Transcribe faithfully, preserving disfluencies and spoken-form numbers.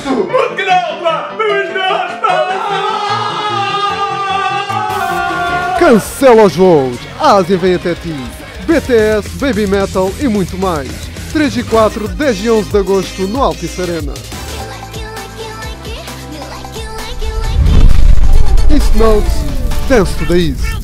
isso? Porque não, pá! Mas nós, pá! Cancela os voos! A Ásia vem até ti! B T S, Baby Metal e muito mais! três e quatro, dez e onze de agosto no Altice Arena. East Notes, Dance to the East.